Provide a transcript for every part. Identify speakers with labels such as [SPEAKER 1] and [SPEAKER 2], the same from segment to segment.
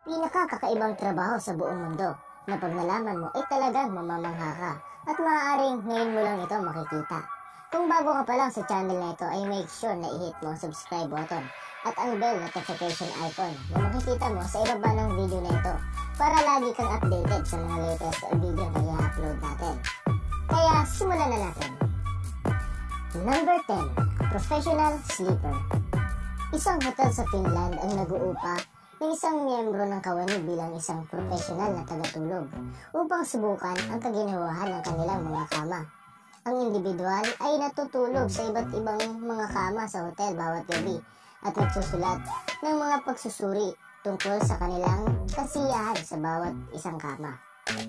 [SPEAKER 1] Pinakakakaibang trabaho sa buong mundo na pag nalaman mo ay talagang mamamangha ka at maaaring ngayon mo lang ito makikita. Kung bago ka pa lang sa channel na ito ay make sure na i-hit mo ang subscribe button at ang bell notification icon na makikita mo sa ibaba ng video na ito para lagi kang updated sa mga latest video na i-upload natin. Kaya simulan na natin. Number 10. Professional Sleeper. Isang hotel sa Finland ang nag-uupa ng isang miyembro ng kawani bilang isang professional na tagatulog upang subukan ang kaginawahan ng kanilang mga kama. Ang individual ay natutulog sa iba't ibang mga kama sa hotel bawat gabi at nagsusulat ng mga pagsusuri tungkol sa kanilang kasiyahan sa bawat isang kama.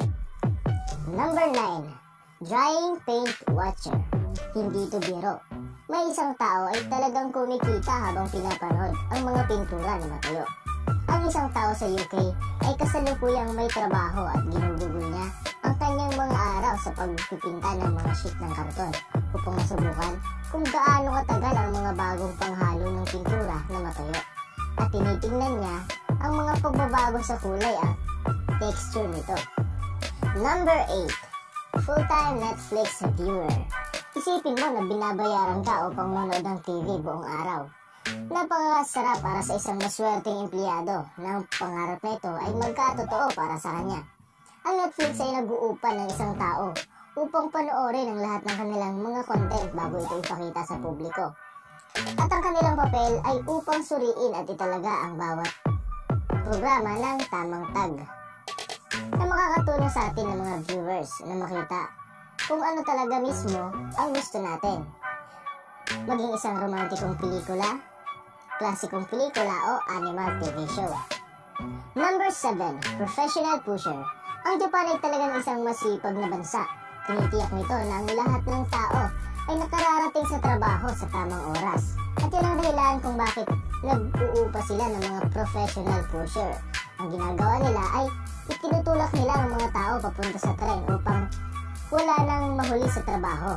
[SPEAKER 1] Number 9. Drying Paint Watcher. Hindi ito biro. May isang tao ay talagang kumikita habang pinapanood ang mga pintura na matayo. Ang isang tao sa UK ay kasalukuyang may trabaho at ginugugol niya ang kanyang mga araw sa pagpipinta ng mga sheet ng karton upang masubukan kung gaano katagal ang mga bagong panghalo ng pintura na matayo. At tinitingnan niya ang mga pagbabago sa kulay at texture nito. Number 8. Full-time Netflix viewer. Isipin mo na binabayaran ka upang manood ng TV buong araw. Napakasarap para sa isang maswerteng empleyado na ang pangarap nito ay magkatotoo para sa kanya. Ang Netflix ay nag-uupa ng isang tao upang panoorin ang lahat ng kanilang mga content bago ito ipakita sa publiko. At ang kanilang papel ay upang suriin at italaga ang bawat programa ng tamang tag na makakatulong sa atin ng mga viewers na makita kung ano talaga mismo ang gusto natin. Maging isang romantikong pelikula, klasikong pelikula o animal TV show. Number 7. Professional Pusher. Ang Japan ay talagang isang masipag na bansa. Tinitiyak nito na ang lahat ng tao ay nakararating sa trabaho sa tamang oras. At yun ang dahilan kung bakit nag-uupa sila ng mga professional pusher. Ang ginagawa nila ay itinutulak nila ang mga tao papunta sa tren upang wala nang mahuli sa trabaho.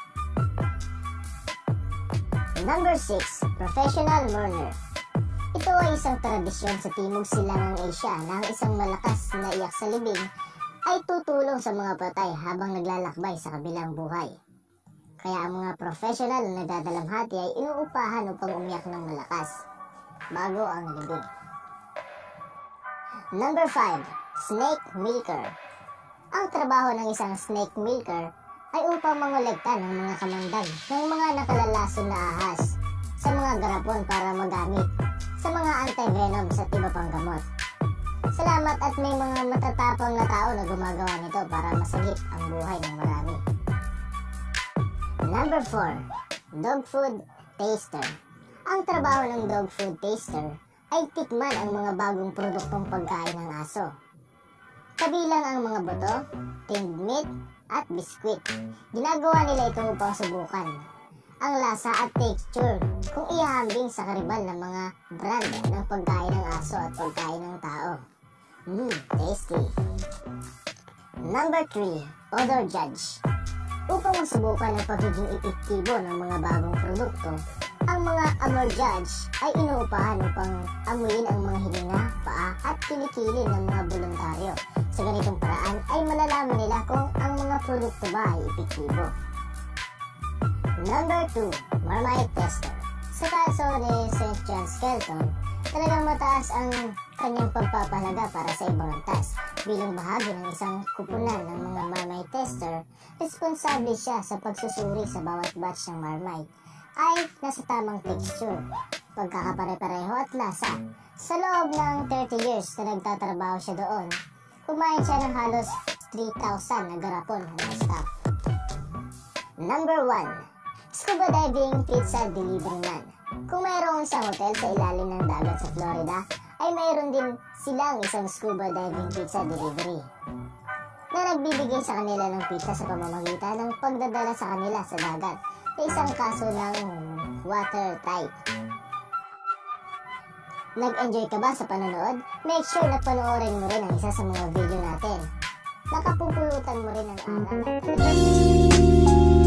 [SPEAKER 1] Number 6. Professional Mourner. Ito ay isang tradisyon sa Timog Silangang Asia na ang isang malakas na iyak sa libing ay tutulong sa mga patay habang naglalakbay sa kabilang buhay. Kaya ang mga professional na nagdadalamhati ay inuupahan upang umiyak ng malakas bago ang libing. Number 5. Snake Milker. Ang trabaho ng isang snake milker ay upang mangolekta ng mga kamandag ng mga nakalalason na ahas sa mga garapon para magamit sa mga anti-venom sa iba pang gamot. Salamat at may mga matatapang na tao na gumagawa nito para masagip ang buhay ng marami. Number 4. Dog Food Taster. Ang trabaho ng dog food taster ay tikman ang mga bagong produktong pagkain ng aso. Kabilang ang mga buto, tinned meat, at biskwit. Ginagawa nila ito upang subukan ang lasa at texture kung ihahambing sa karibal ng mga brand ng pagkain ng aso at pagkain ng tao. Tasty! Number 3. Odor Judge. Upang masubukan ang pagiging epektibo ng mga bagong produkto, ang mga Amor Judge ay inuupahan upang amuyin ang mga hininga, paa at kilikili ng mga voluntaryo. Sa ganitong paraan ay malalaman nila kung ang mga produkto ba ay epektibo. Number 2. Marmite Tester. Sa kaso ni St. John Skelton, talagang mataas ang kanyang pagpapahalaga para sa ibang antas. Bilang bahagi ng isang kupunan ng mga Marmite Tester, responsable siya sa pagsusuri sa bawat batch ng Marmite ay nasa tamang texture, pagkakapare-pareho at lasa. Sa loob ng 30 years na nagtatrabaho siya doon, kumain siya ng halos 3,000 na garapon ng staff. Number 1. Scuba Diving Pizza Delivery Man. Kung mayroong isang hotel sa ilalim ng dagat sa Florida, ay mayroon din silang isang scuba diving pizza delivery na nagbibigay sa kanila ng pizza sa pamamagitan ng pagdadala sa kanila sa dagat na isang kaso ng watertight. Nag-enjoy ka ba sa panonood? Make sure na panoorin mo rin ang isa sa mga video natin. Nakapupulutan mo rin ang aral.